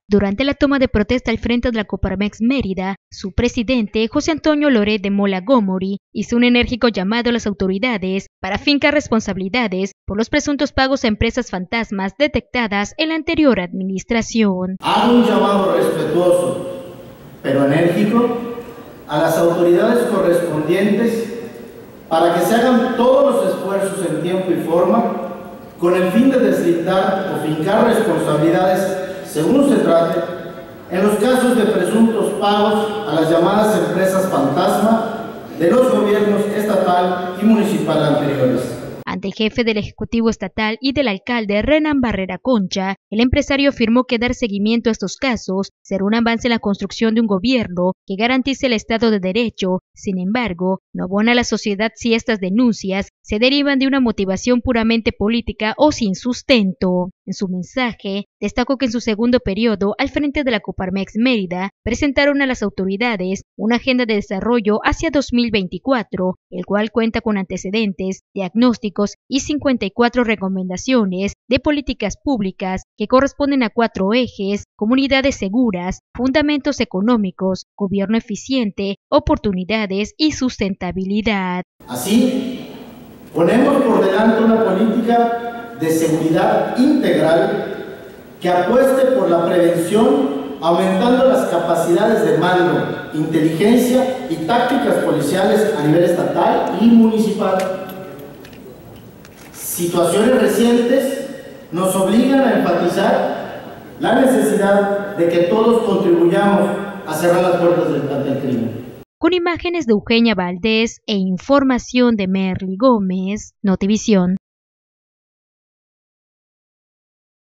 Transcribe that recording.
Durante la toma de protesta al frente de la Coparmex Mérida, su presidente, José Antonio Loret de Mola Gomori, hizo un enérgico llamado a las autoridades para fincar responsabilidades por los presuntos pagos a empresas fantasmas detectadas en la anterior administración. Hago un llamado respetuoso, pero enérgico, a las autoridades correspondientes para que se hagan todos los esfuerzos en tiempo y forma con el fin de deslindar o fincar responsabilidades según se trate, en los casos de presuntos pagos a las llamadas empresas fantasma de los gobiernos estatal y municipal anteriores. Ante el jefe del Ejecutivo Estatal y del alcalde Renan Barrera Concha, el empresario afirmó que dar seguimiento a estos casos será un avance en la construcción de un gobierno que garantice el Estado de Derecho. Sin embargo, no abona a la sociedad si estas denuncias se derivan de una motivación puramente política o sin sustento. En su mensaje, destacó que en su segundo periodo al frente de la Coparmex Mérida presentaron a las autoridades una agenda de desarrollo hacia 2024, el cual cuenta con antecedentes, diagnósticos y 54 recomendaciones de políticas públicas que corresponden a 4 ejes: comunidades seguras, fundamentos económicos, gobierno eficiente, oportunidades y sustentabilidad. Así, ponemos por delante una política de seguridad integral que apueste por la prevención, aumentando las capacidades de mando, inteligencia y tácticas policiales a nivel estatal y municipal. Situaciones recientes nos obligan a enfatizar la necesidad de que todos contribuyamos a cerrar las puertas del crimen. Con imágenes de Eugenia Valdés e información de Merly Gómez, Notivisión.